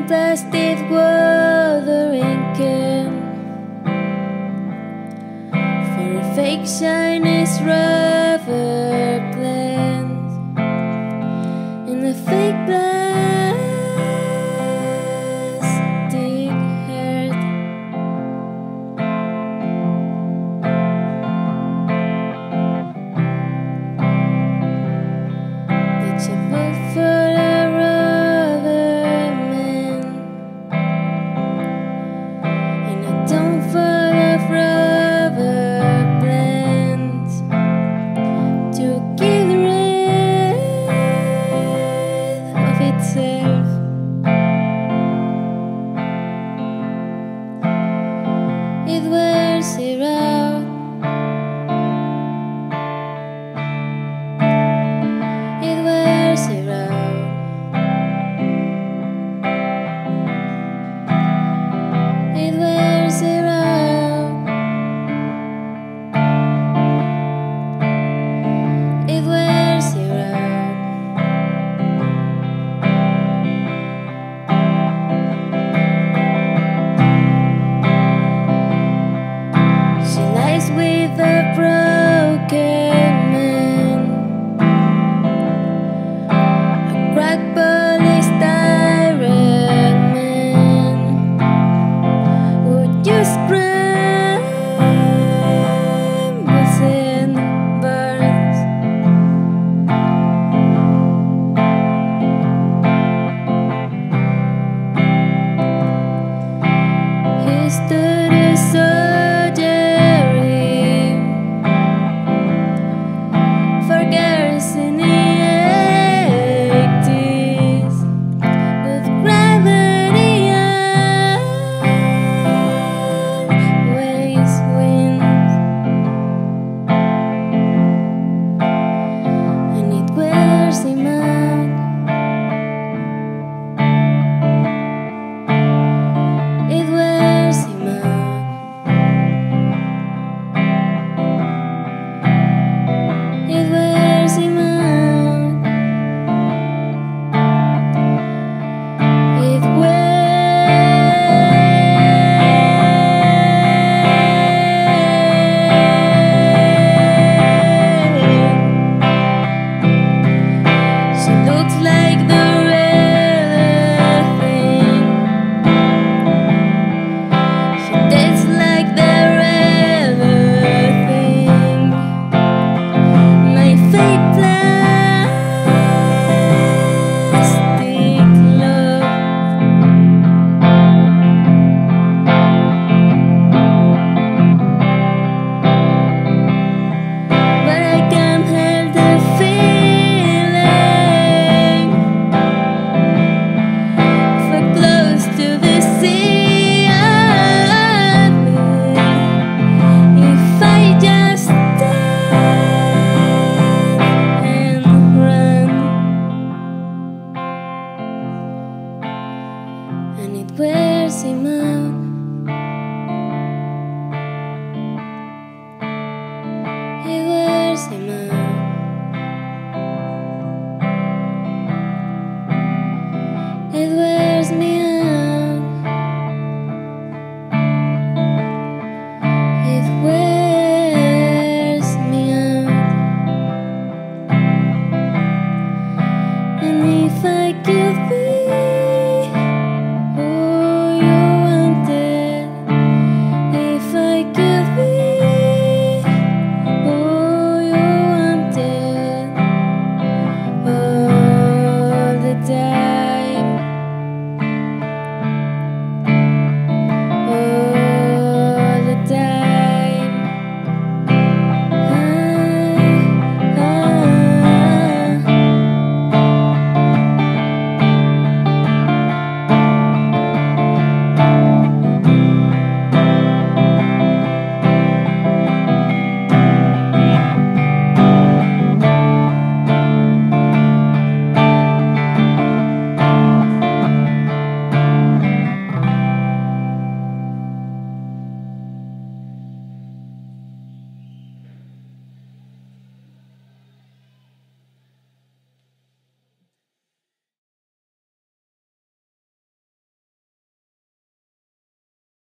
blasted wuthering can for a fake Chinese rubber glance in the fake plastic heart. That's a vote for the rubber man, and I don't follow rubber plans to get rid of itself. It wears it out. It wears it out. It wears it out. It wears it out. She lies with a broken man, a crack police direct man who just